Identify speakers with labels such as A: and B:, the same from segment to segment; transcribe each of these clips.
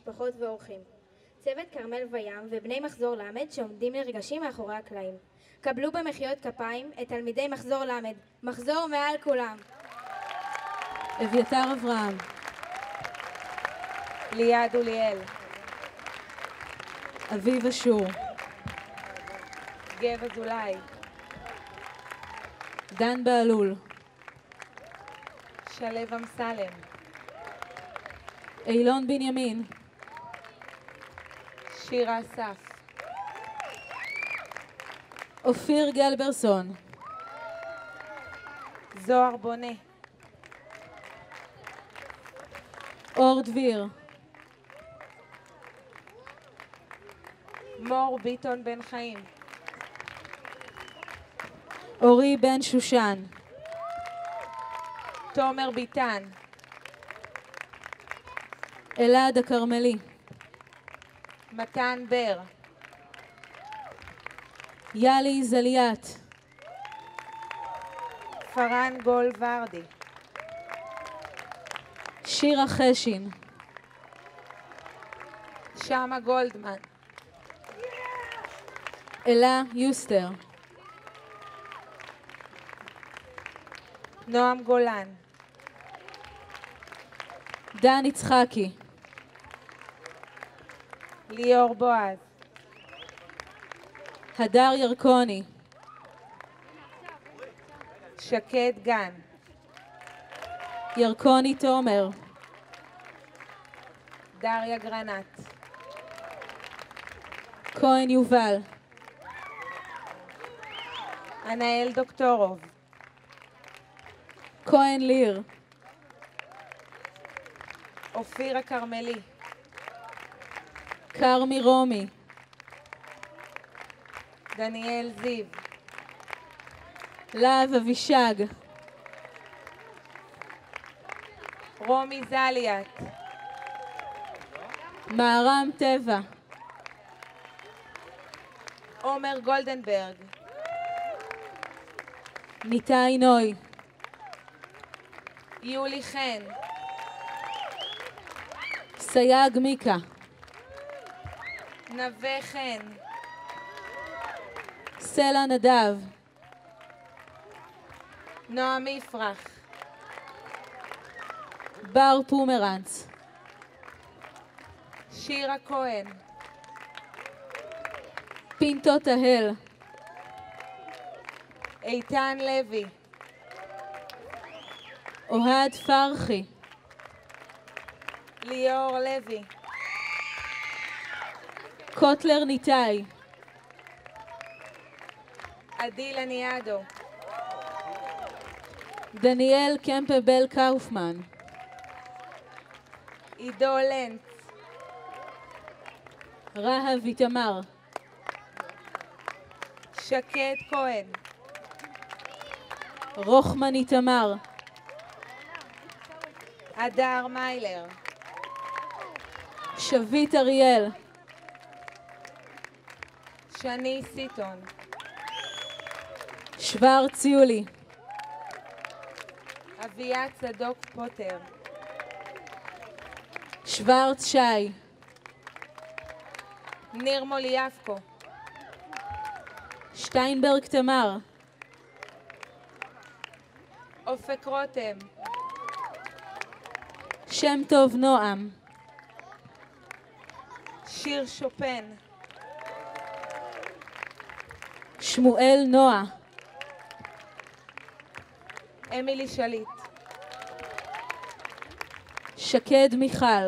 A: משפחות ואורחים. צוות כרמל וים ובני מחזור למד שעומדים נרגשים מאחורי הקלעים. קבלו במחיאות כפיים את תלמידי מחזור למד. מחזור מעל כולם.
B: אביתר אברהם,
C: ליעד אוליאל,
B: אביב אשור,
C: גב אזולאי,
B: דן בעלול,
C: שלב אמסלם,
B: אילון בנימין,
C: שירה אסף,
B: אופיר גלברסון,
C: זוהר בונה,
B: אור דביר,
C: מור ביטון בן חיים,
B: אורי בן שושן,
C: תומר ביטן,
B: אלעד הכרמלי,
C: מתן בר,
B: יאלי זליית,
C: פרן גול ורדי,
B: שירה חשין,
C: שמה גולדמן,
B: אלה יוסטר,
C: נועם גולן,
B: דן יצחקי,
C: ליאור בועז,
B: הדר ירקוני,
C: שקד גן,
B: ירקוני תומר,
C: דריה גרנט,
B: כהן יובל,
C: ענאל דוקטורוב,
B: כהן ליר,
C: אופיר הכרמלי,
B: קרמי רומי,
C: דניאל זיו,
B: להב אבישג,
C: רומי זליית,
B: מערם טבע,
C: עומר גולדנברג,
B: ניתאי נוי,
C: יולי חן,
B: סייג מיקה,
C: נווה חן,
B: סלע נדב,
C: נועם יפרח,
B: בר פומרנץ,
C: שירה כהן,
B: פינטו תהל,
C: איתן לוי,
B: אוהד פרחי,
C: ליאור לוי,
B: קוטלר ניתאי,
C: עדי לניאדו,
B: דניאל קמפבל קאופמן,
C: עידו לנץ,
B: רהב איתמר,
C: שקד כהן,
B: רוחמן איתמר,
C: הדר מיילר,
B: שביט אריאל,
C: שני סיטון,
B: שוורץ יולי,
C: אביעד צדוק פוטר,
B: שוורץ שי,
C: ניר מוליאבקו,
B: שטיינברג תמר,
C: אופק רותם,
B: שם טוב נועם,
C: שיר שופן,
B: שמואל נועה,
C: אמילי שליט,
B: שקד מיכל,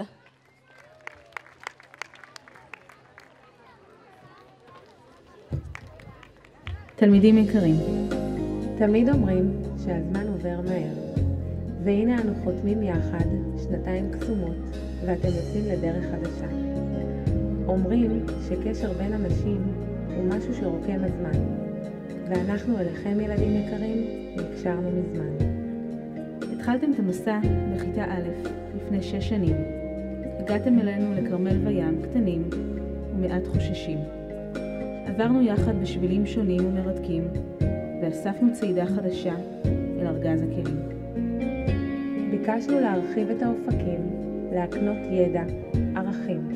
D: תלמידים יקרים, תמיד אומרים שהזמן עובר מהר, והנה אנו חותמים יחד שנתיים קסומות ואתם יוצאים לדרך חדשה. אומרים שקשר בין אנשים הוא משהו שרוקם הזמן, ואנחנו אליכם ילדים יקרים נקשרנו מזמן. התחלתם את המסע בכיתה א' לפני 6 שנים. הגעתם אלינו לכרמל וים קטנים ומעט חוששים. עברנו יחד בשבילים שונים ומרתקים, ואספנו צעידה חדשה אל ארגז הכלים. ביקשנו להרחיב את האופקים, להקנות ידע, ערכים,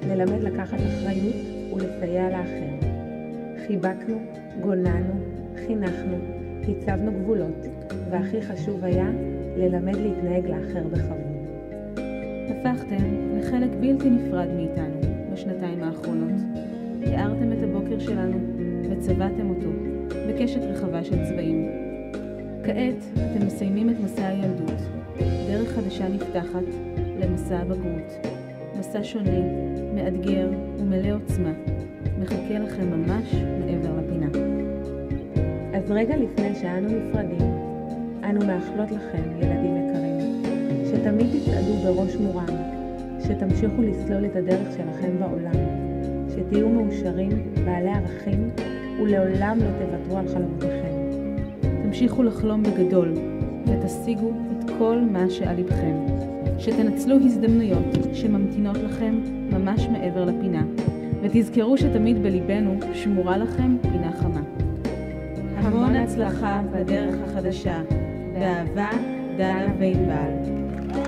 D: נלמד לקחת אחריות ולסייע לאחר. חיבקנו, גוננו, חינכנו, הצבנו גבולות, והכי חשוב היה ללמד להתנהג לאחר בכבוד.
B: הפכתם לחלק בלתי נפרד מאיתנו בשנתיים האחרונות. תיארתם את הבוקר שלנו וצבעתם אותו בקשת רחבה של צבעים. כעת אתם מסיימים את מסע הילדות. דרך חדשה נפתחת למסע הבגרות. מסע שונה, מאתגר ומלא עוצמה. מחכה לכם ממש מעבר לפינה.
D: אז רגע לפני שאנו נפרדים, אנו מאחלות לכם, ילדים יקרים, שתמיד תצעדו בראש מורם, שתמשיכו לסלול את הדרך שלכם בעולם, שתהיו מאושרים, בעלי ערכים, ולעולם לא תוותרו על חלומותיכם.
B: תמשיכו לחלום בגדול ותשיגו את כל מה שעל לבכם. שתנצלו הזדמנויות שממתינות לכם ממש מעבר לפינה, ותזכרו שתמיד בליבנו שמורה לכם פינה חמה. המון הצלחה בדרך החדשה. באהבה, דנה וענבל.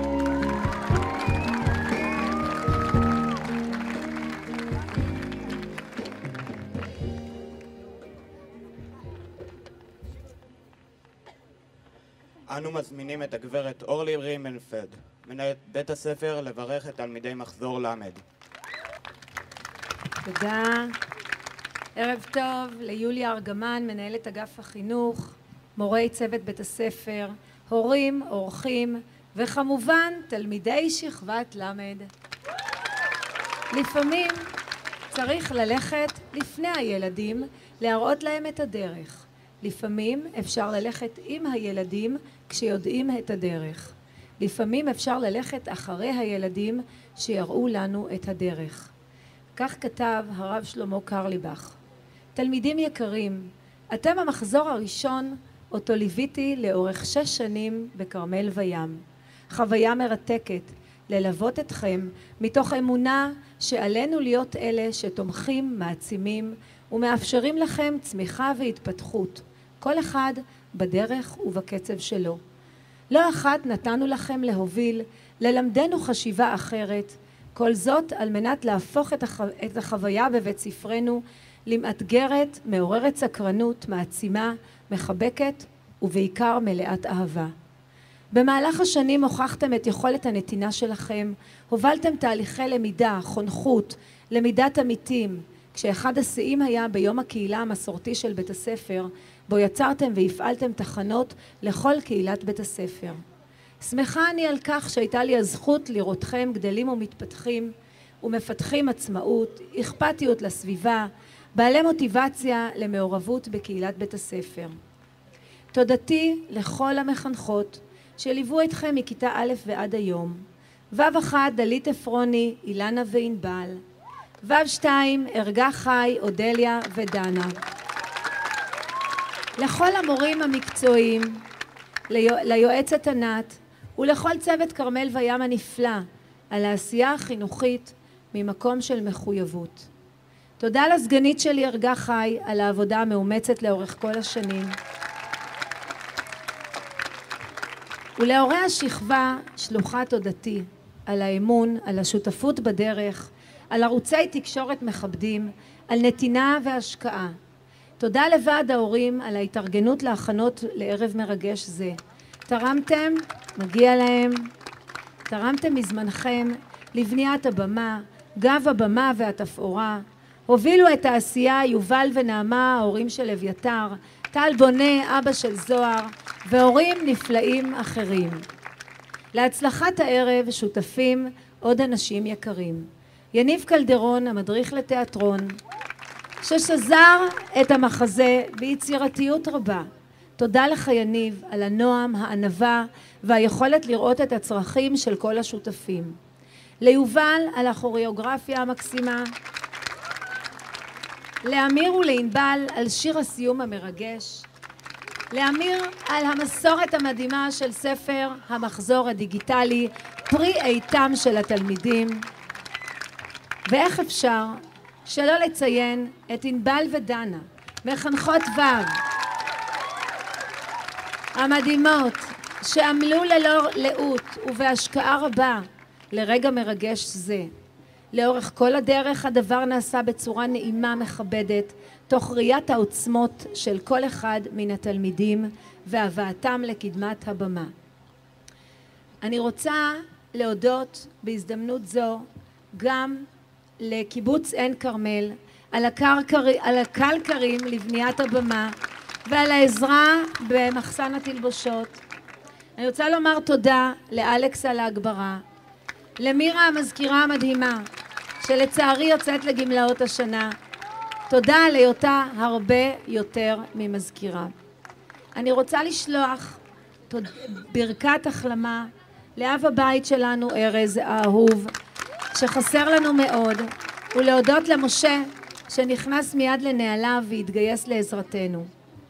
E: אנו מזמינים את הגברת אורלי רימנפלד, מנהלת בית הספר, לברך את תלמידי מחזור למד.
F: תודה. ערב טוב ליוליה ארגמן, מנהלת אגף החינוך, מורי צוות בית הספר, הורים, אורחים, וכמובן תלמידי שכבת למד. לפעמים צריך ללכת לפני הילדים, להראות להם את הדרך. לפעמים אפשר ללכת עם הילדים כשיודעים את הדרך. לפעמים אפשר ללכת אחרי הילדים שיראו לנו את הדרך. כך כתב הרב שלמה קרליבך. תלמידים יקרים, אתם המחזור הראשון אותו ליוויתי לאורך 6 שנים בכרמל וים. חוויה מרתקת ללוות אתכם מתוך אמונה שעלינו להיות אלה שתומכים, מעצימים ומאפשרים לכם צמיחה והתפתחות, כל אחד בדרך ובקצב שלו. לא אחת נתנו לכם להוביל, ללמדנו חשיבה אחרת, כל זאת על מנת להפוך את החוויה בבית ספרנו למאתגרת, מעוררת סקרנות, מעצימה, מחבקת ובעיקר מלאת אהבה. במהלך השנים הוכחתם את יכולת הנתינה שלכם, הובלתם תהליכי למידה, חונכות, למידת עמיתים, כשאחד השיאים היה ביום הקהילה המסורתי של בית הספר, בו יצרתם והפעלתם תחנות לכל קהילת בית הספר. שמחה אני על כך שהייתה לי הזכות לראותכם גדלים ומתפתחים ומפתחים עצמאות, אכפתיות לסביבה, בעלי מוטיבציה למעורבות בקהילת בית הספר. תודתי לכל המחנכות שליוו אתכם מכיתה א' ועד היום. ו'1 דלית אפרוני, אילנה וענבל. ו'2 ארגה חי, אודליה ודנה. לכל המורים המקצועיים, ליועצת ענת ולכל צוות כרמל וים הנפלא על העשייה החינוכית ממקום של מחויבות. תודה לסגנית שלי ארגה חי על העבודה המאומצת לאורך כל השנים. ולהורי השכבה שלוחה תודתי על האמון, על השותפות בדרך, על ערוצי תקשורת מכבדים, על נתינה והשקעה. תודה לוועד ההורים על ההתארגנות להכנות לערב מרגש זה. תרמתם, מגיע להם, תרמתם מזמנכם לבניית הבמה, גב הבמה והתפאורה. הובילו את העשייה יובל ונעמה, ההורים של אביתר, טל בונה, אבא של זוהר, והורים נפלאים אחרים. להצלחת הערב שותפים עוד אנשים יקרים. יניב קלדרון, המדריך לתיאטרון, ששזר את המחזה ביצירתיות רבה. תודה לך יניב על הנועם, הענווה והיכולת לראות את הצרכים של כל השותפים. ליובל על הכוריאוגרפיה המקסימה. לאמיר ולענבל על שיר הסיום המרגש. לאמיר על המסורת המדהימה של ספר המחזור הדיגיטלי, פרי איתם של התלמידים. ואיך אפשר שלא לציין את ענבל ודנה, מחנכות ו' המדהימות, שעמלו ללא לאות ובהשקעה רבה לרגע מרגש זה. לאורך כל הדרך הדבר נעשה בצורה נעימה מכבדת, תוך ראיית העוצמות של כל אחד מן התלמידים והבאתם לקדמת הבמה. אני רוצה להודות בהזדמנות זו גם לקיבוץ עין כרמל על הקלקרים לבניית הבמה ועל העזרה במחסן התלבושות. אני רוצה לומר תודה לאלכס על ההגברה, למירה המזכירה המדהימה שלצערי יוצאת לגמלאות השנה. תודה על היותה הרבה יותר ממזכירה. אני רוצה לשלוח ברכת החלמה לאב הבית שלנו ארז האהוב שחסר לנו מאוד, ולהודות למשה שנכנס מיד לנעליו והתגייס לעזרתנו.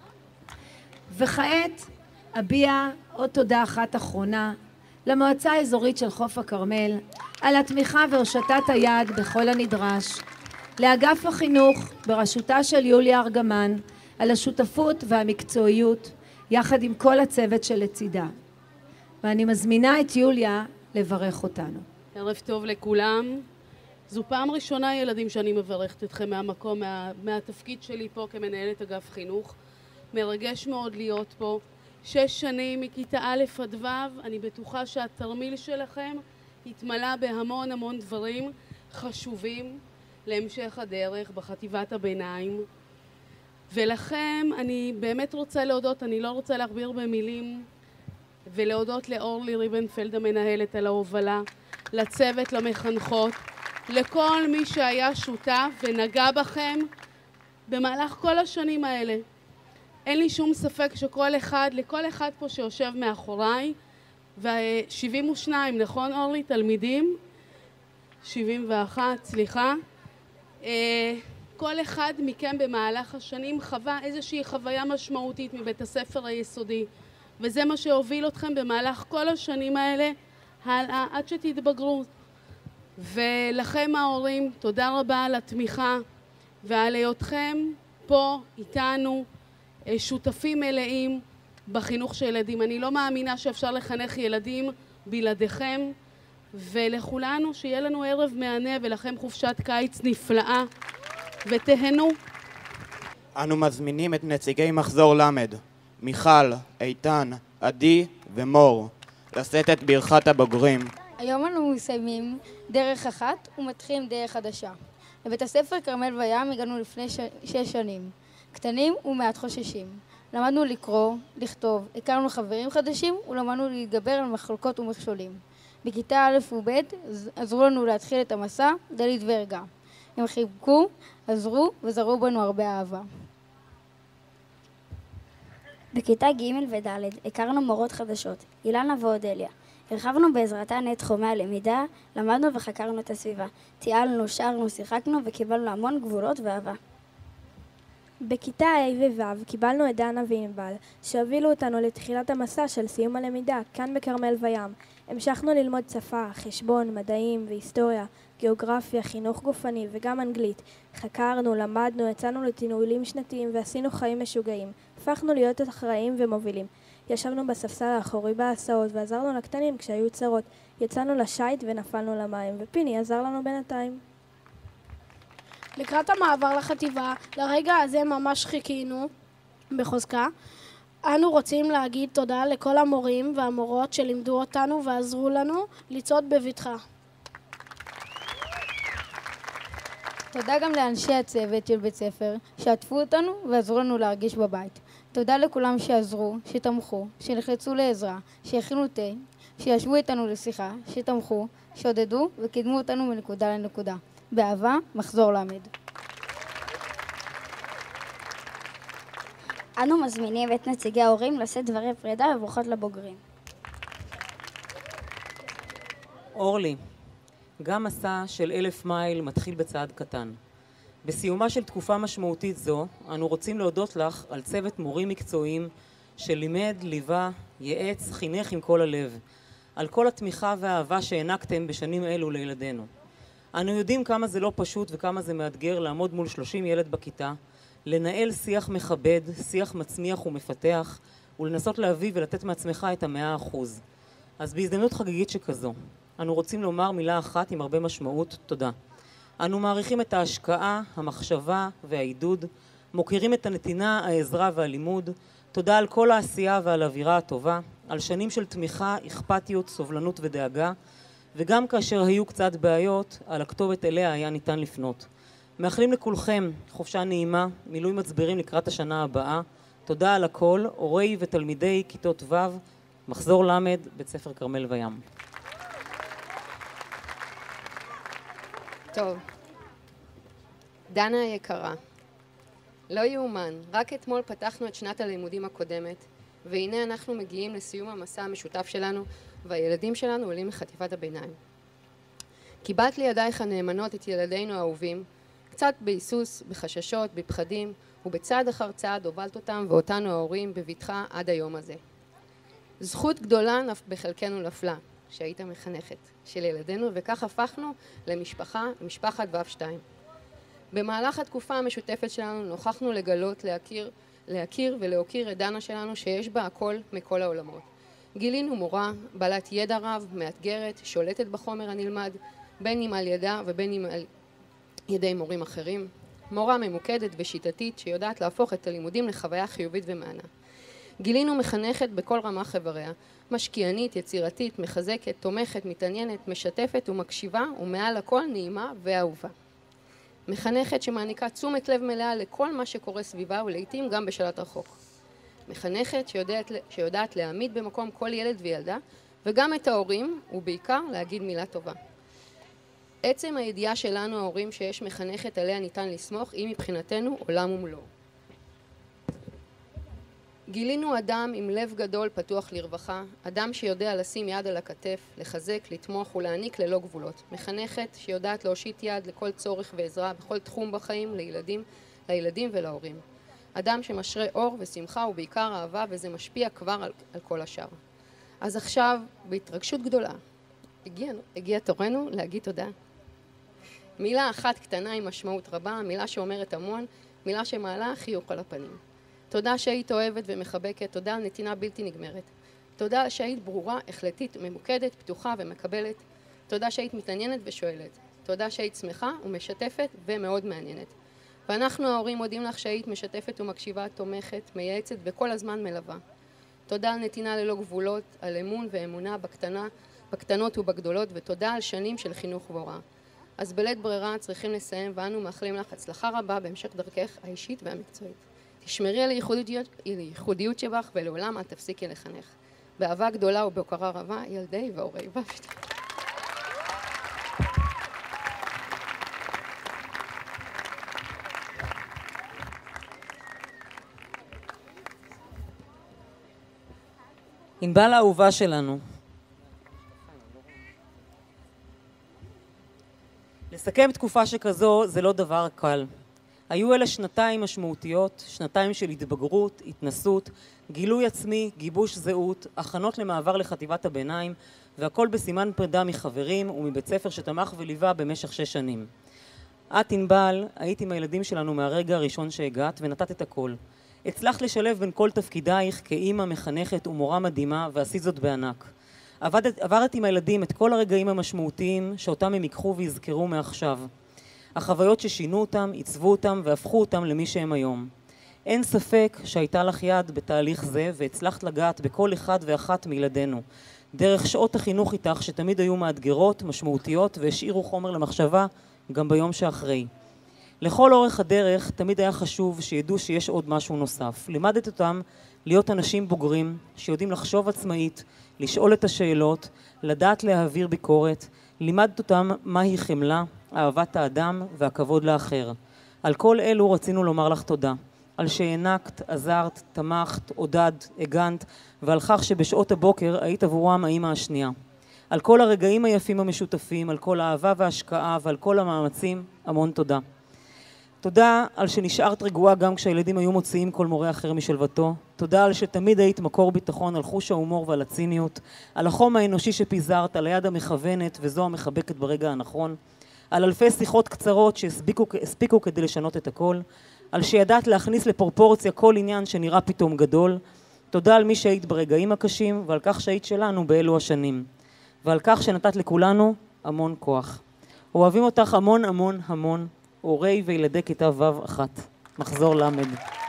F: וכעת אביע עוד תודה אחת אחרונה למועצה האזורית של חוף הכרמל על התמיכה והושטת היד בכל הנדרש, לאגף החינוך בראשותה של יוליה ארגמן על השותפות והמקצועיות יחד עם כל הצוות שלצידה. ואני מזמינה את יוליה לברך אותנו.
G: ערב טוב לכולם. זו פעם ראשונה ילדים שאני מברכת אתכם מהמקום, מהתפקיד שלי פה כמנהלת אגף חינוך. מרגש מאוד להיות פה. 6 שנים מכיתה א' עד ו', אני בטוחה שהתרמיל שלכם התמלא בהמון המון דברים חשובים להמשך הדרך בחטיבת הביניים. ולכם אני באמת רוצה להודות, אני לא רוצה להכביר במילים, ולהודות לאורלי ריבנפלד המנהלת על ההובלה, לצוות, למחנכות, לכל מי שהיה שותף ונגע בכם במהלך כל השנים האלה. אין לי שום ספק לכל אחד פה שיושב מאחוריי, ו-72, נכון אורלי? תלמידים? 71, סליחה. כל אחד מכם במהלך השנים חווה איזושהי חוויה משמעותית מבית הספר היסודי, וזה מה שהוביל אתכם במהלך כל השנים האלה הלאה עד שתתבגרו. ולכם ההורים, תודה רבה על התמיכה ועל היותכם פה איתנו שותפים מלאים בחינוך של ילדים. אני לא מאמינה שאפשר לחנך ילדים בלעדיכם, ולכולנו שיהיה לנו ערב מהנה ולכם חופשת קיץ נפלאה ותהנו.
E: אנו מזמינים את נציגי מחזור למד, מיכל, איתן, עדי ומור, לשאת את ברכת הבוגרים.
H: היום אנו מסיימים דרך אחת ומתחילים דרך חדשה. לבית הספר כרמל וים הגענו לפני 6 שנים. קטנים ומעט חוששים. למדנו לקרוא, לכתוב, הכרנו חברים חדשים ולמדנו להתגבר על מחלוקות ומכשולים. בכיתה א' וב' עזרו לנו להתחיל את המסע דלית וערגה. הם חיבקו, עזרו וזרו בנו הרבה אהבה.
I: בכיתה ג' וד' הכרנו מורות חדשות, אילנה ואודליה. הרחבנו בעזרתן את תחומי הלמידה, למדנו וחקרנו את הסביבה. טיילנו, שרנו, שיחקנו וקיבלנו המון גבולות ואהבה.
A: בכיתה ה' וו' קיבלנו את דנה וענבל, שהובילו אותנו לתחילת המסע של סיום הלמידה, כאן בכרמל וים. המשכנו ללמוד שפה, חשבון, מדעים והיסטוריה, גיאוגרפיה, חינוך גופני וגם אנגלית. חקרנו, למדנו, יצאנו לטיולים שנתיים ועשינו חיים משוגעים. הפכנו להיות אחראים ומובילים. ישבנו בספסל האחורי בהסעות ועזרנו לקטנים כשהיו צרות. יצאנו לשייט ונפלנו למים, ופיני עזר לנו בינתיים.
J: לקראת המעבר לחטיבה, לרגע הזה ממש חיכינו בחוזקה. אנו רוצים להגיד תודה לכל המורים והמורות שלימדו אותנו ועזרו לנו לצעוד בבטחה.
H: תודה גם לאנשי הצוות של בית ספר שעטפו אותנו ועזרו לנו להרגיש בבית. תודה לכולם שעזרו, שתמכו, שלחצו לעזרה, שהכינו תה, שישבו איתנו לשיחה, שתמכו, שעודדו וקידמו אותנו מנקודה לנקודה. באהבה, מחזור למד.
I: אנו מזמינים את נציגי ההורים לשאת דברי פרידה וברכות לבוגרים.
K: אורלי, גם מסע של 1000 מייל מתחיל בצעד קטן. בסיומה של תקופה משמעותית זו, אנו רוצים להודות לך על צוות מורים מקצועיים שלימד, ליווה, ייעץ, חינך עם כל הלב, על כל התמיכה והאהבה שהענקתם בשנים אלו לילדינו. אנו יודעים כמה זה לא פשוט וכמה זה מאתגר לעמוד מול 30 ילד בכיתה, לנהל שיח מכבד, שיח מצמיח ומפתח, ולנסות להביא ולתת מעצמך את 100%. אז בהזדמנות חגיגית שכזו, אנו רוצים לומר מילה אחת עם הרבה משמעות, תודה. אנו מעריכים את ההשקעה, המחשבה והעידוד, מוקירים את הנתינה, העזרה והלימוד. תודה על כל העשייה ועל האווירה הטובה, על שנים של תמיכה, אכפתיות, סובלנות ודאגה, וגם כאשר היו קצת בעיות, על הכתובת אליה היה ניתן לפנות. מאחלים לכולכם חופשה נעימה, מילוי מצברים לקראת השנה הבאה. תודה על הכל, הורי ותלמידי כיתות ו', מחזור ל', בית ספר כרמל וים.
L: טוב, דנה היקרה, לא יאומן, רק אתמול פתחנו את שנת הלימודים הקודמת, והנה אנחנו מגיעים לסיום המסע המשותף שלנו, והילדים שלנו עולים מחטיבת הביניים. קיבלת לידייך הנאמנות את ילדינו האהובים, קצת בהיסוס, בחששות, בפחדים, ובצעד אחר צעד הובלת אותם ואותנו ההורים בבטחה עד היום הזה. זכות גדולה בחלקנו נפלה, שהיית מחנכת של ילדינו, וכך הפכנו למשפחת ו'2. במהלך התקופה המשותפת שלנו נוכחנו לגלות, להכיר ולהוקיר את דנה שלנו שיש בה הכל מכל העולמות. גילינו מורה, בעלת ידע רב, מאתגרת, שולטת בחומר הנלמד, בין אם על ידה ובין אם על ידי מורים אחרים. מורה ממוקדת ושיטתית שיודעת להפוך את הלימודים לחוויה חיובית ומענה. גילינו מחנכת בכל רמה חבריה, משקיענית, יצירתית, מחזקת, תומכת, מתעניינת, משתפת ומקשיבה, ומעל הכל נעימה ואהובה. מחנכת שמעניקה תשומת לב מלאה לכל מה שקורה סביבה ולעיתים גם בשלט רחוק. מחנכת שיודעת להעמיד במקום כל ילד וילדה, וגם את ההורים, ובעיקר להגיד מילה טובה. עצם הידיעה שלנו ההורים שיש מחנכת עליה ניתן לסמוך, היא מבחינתנו עולם ומלואו. גילינו אדם עם לב גדול פתוח לרווחה, אדם שיודע לשים יד על הכתף, לחזק, לתמוך ולהעניק ללא גבולות. מחנכת שיודעת להושיט יד לכל צורך ועזרה בכל תחום בחיים לילדים ולהורים. אדם שמשרה אור ושמחה ובעיקר אהבה, וזה משפיע כבר על כל השאר. אז עכשיו, בהתרגשות גדולה, הגיע תורנו להגיד תודה. מילה אחת קטנה עם משמעות רבה, מילה שאומרת המון, מילה שמעלה חיוך על הפנים. תודה שהיית אוהבת ומחבקת, תודה על נתינה בלתי נגמרת. תודה שהיית ברורה, החלטית, ממוקדת, פתוחה ומקבלת. תודה שהיית מתעניינת ושואלת. תודה שהיית שמחה ומשתפת ומאוד מעניינת. ואנחנו ההורים מודים לך שהיית משתפת ומקשיבה, תומכת, מייעצת וכל הזמן מלווה. תודה על נתינה ללא גבולות, על אמון ואמונה בקטנות ובגדולות, ותודה על שנים של חינוך והוראה. אז בלית ברירה צריכים לסיים, ואנו מאחלים לך הצלחה רבה בהמשך דרכך האישית והמקצועית. תשמרי על הייחודיות שבך ולעולם אל תפסיקי לחנך. באהבה גדולה ובהוקרה רבה, ילדי והורי ו'2.
K: ענבל האהובה שלנו, לסכם תקופה שכזו זה לא דבר קל. היו אלה שנתיים משמעותיות, שנתיים של התבגרות, התנסות, גילוי עצמי, גיבוש זהות, הכנות למעבר לחטיבת הביניים, והכל בסימן פרידה מחברים ומבית ספר שתמך וליווה במשך 6 שנים. את, ענבל, היית עם הילדים שלנו מהרגע הראשון שהגעת ונתת את הכל. הצלחת לשלב בין כל תפקידייך כאימא מחנכת ומורה מדהימה, ועשית זאת בענק. עברת עם הילדים את כל הרגעים המשמעותיים שאותם הם ייקחו ויזכרו מעכשיו. החוויות ששינו אותם, עיצבו אותם והפכו אותם למי שהם היום. אין ספק שהייתה לך יד בתהליך זה, והצלחת לגעת בכל אחד ואחת מילדינו. דרך שעות החינוך איתך שתמיד היו מאתגרות, משמעותיות, והשאירו חומר למחשבה גם ביום שאחרי. לכל אורך הדרך תמיד היה חשוב שידעו שיש עוד משהו נוסף. לימדת אותם להיות אנשים בוגרים שיודעים לחשוב עצמאית, לשאול את השאלות, לדעת להעביר ביקורת. לימדת אותם מהי חמלה, אהבת האדם והכבוד לאחר. על כל אלו רצינו לומר לך תודה. על שהענקת, עזרת, תמכת, עודדת, הגנת, ועל כך שבשעות הבוקר היית עבורם האמא השנייה. על כל הרגעים היפים המשותפים, על כל האהבה וההשקעה ועל כל המאמצים, המון תודה. תודה על שנשארת רגועה גם כשהילדים היו מוציאים כל מורה אחר משלוותו. תודה על שתמיד היית מקור ביטחון, על חוש ההומור ועל הציניות, על החום האנושי שפיזרת, על היד המכוונת וזו המחבקת ברגע הנכון, על אלפי שיחות קצרות שהספיקו כדי לשנות את הכל, על שידעת להכניס לפרופורציה כל עניין שנראה פתאום גדול. תודה על מי שהיית ברגעים הקשים ועל כך שהיית שלנו באלו השנים, ועל כך שנתת לכולנו המון כוח. אוהבים אותך המון המון המון, הורי וילדי כיתה ו' 1, מחזור למד.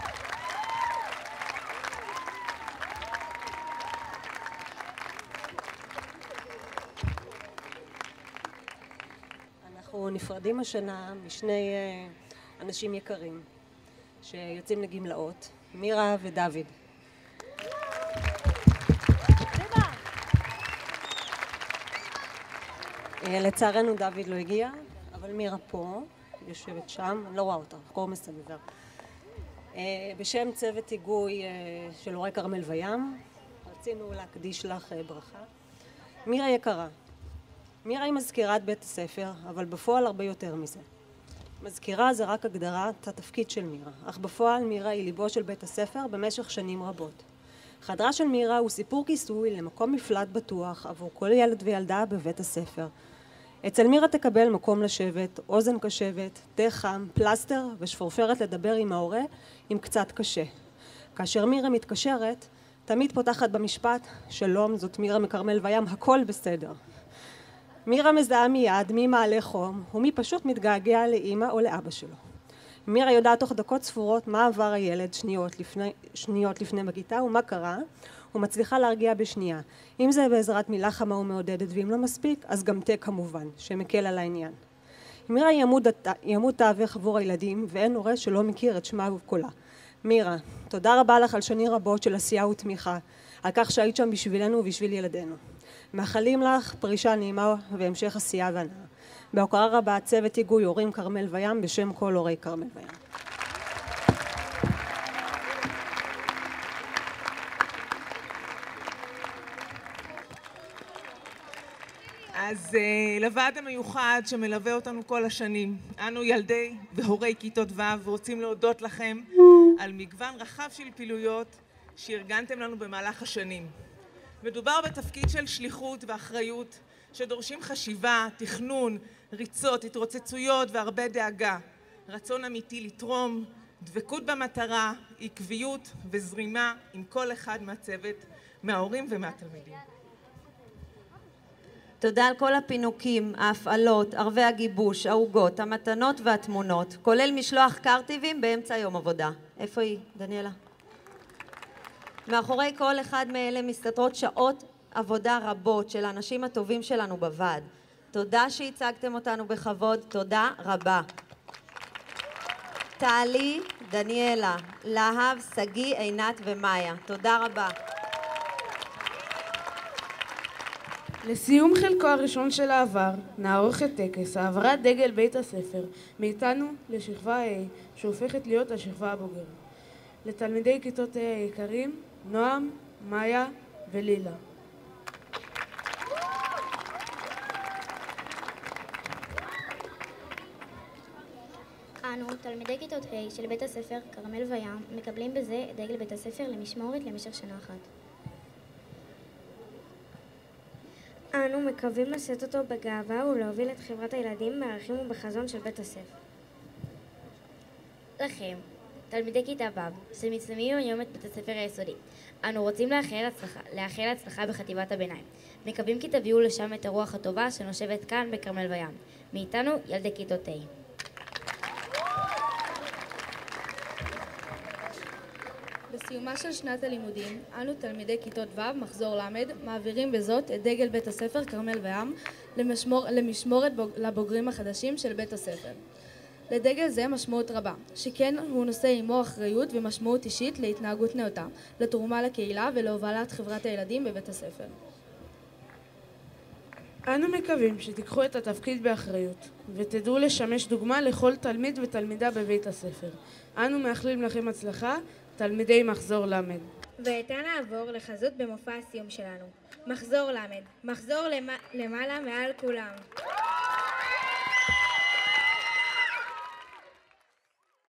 M: אנחנו נפרדים השנה משני אנשים יקרים שיוצאים לגמלאות, מירה ודוד. לצערנו דוד לא הגיע, אבל מירה פה, יושבת שם, אני לא רואה אותה, קור מסנבר. בשם צוות היגוי של הורי כרמל וים, רצינו להקדיש לך ברכה. מירה יקרה, מירה היא מזכירת בית הספר, אבל בפועל הרבה יותר מזה. מזכירה זה רק הגדרת התפקיד של מירה, אך בפועל מירה היא ליבו של בית הספר במשך שנים רבות. חדרה של מירה הוא סיפור כיסוי למקום מפלט בטוח עבור כל ילד וילדה בבית הספר. אצל מירה תקבל מקום לשבת, אוזן קשבת, תה חם, פלסטר ושפורפרת לדבר עם ההורה עם קצת קשה. כאשר מירה מתקשרת, תמיד פותחת במשפט, שלום, זאת מירה מכרמל וים, הכל בסדר. מירה מזהה מיד מי מעלה חום ומי פשוט מתגעגע לאמא או לאבא שלו. מירה יודעת תוך דקות ספורות מה עבר הילד שניות לפני בכיתה ומה קרה, ומצליחה להרגיע בשנייה. אם זה בעזרת מילה חמה ומעודדת, ואם לא מספיק, אז גם תה כמובן, שמקל על העניין. מירה היא עמוד תווך עבור הילדים, ואין הורה שלא מכיר את שמה וקולה. מירה, תודה רבה לך על שנים רבות של עשייה ותמיכה, על כך שהיית שם בשבילנו ובשביל ילדינו. מאחלים לך פרישה נעימה והמשך עשייה והנאה. בהוקרה רבה, צוות היגוי הורים כרמל וים בשם כל הורי כרמל וים.
C: אז לוועד המיוחד שמלווה אותנו כל השנים, אנו ילדי והורי כיתות ו' רוצים להודות לכם על מגוון רחב של פעילויות שארגנתם לנו במהלך השנים. מדובר בתפקיד של שליחות ואחריות שדורשים חשיבה, תכנון, ריצות, התרוצצויות והרבה דאגה, רצון אמיתי לתרום, דבקות במטרה, עקביות וזרימה עם כל אחד מהצוות, מההורים ומהתלמידים.
N: תודה על כל הפינוקים, ההפעלות, ערבי הגיבוש, העוגות, המתנות והתמונות, כולל משלוח קרטיבים באמצע יום עבודה. איפה היא, דניאלה? מאחורי כל אחד מאלה מסתתרות שעות עבודה רבות של האנשים הטובים שלנו בוועד. תודה שהצגתם אותנו בכבוד, תודה רבה. טלי, דניאלה, להב, סגי, עינת ומאיה, תודה רבה.
O: לסיום חלקו הראשון של העבר, נערוך את טקס העברת דגל בית הספר מאיתנו לשכבה A, שהופכת להיות השכבה הבוגרת. לתלמידי כיתות A היקרים, נועם, מאיה ולילה.
I: אנו, תלמידי כיתות A של בית הספר כרמל וים, מקבלים בזה את דגל בית הספר למשמורת למשך שנה אחת. אנו מקווים לשאת אותו בגאווה ולהוביל את חברת הילדים בערכים ובחזון של בית הספר. לכם, תלמידי כיתה ו' שמסיימים היום את בית הספר היסודי, אנו רוצים לאחל הצלחה בחטיבת הביניים. מקווים כי תביאו לשם את הרוח הטובה שנושבת כאן בכרמל וים. מאיתנו, ילדי כיתות A.
A: בסיומה של שנת הלימודים, אנו תלמידי כיתות ו' מחזור למד מעבירים בזאת את דגל בית הספר כרמל וים למשמורת לבוגרים החדשים של בית הספר. לדגל זה משמעות רבה, שכן הוא נושא עמו אחריות ומשמעות אישית להתנהגות נאותה, לתרומה לקהילה ולהובלת חברת הילדים בבית הספר.
O: אנו מקווים שתיקחו את התפקיד באחריות ותדעו לשמש דוגמה לכל תלמיד ותלמידה בבית הספר. אנו מאחלים לכם הצלחה, תלמידי מחזור למד.
A: ועתה נעבור לחזות במופע הסיום שלנו. מחזור למד, מחזור למעלה מעל כולם.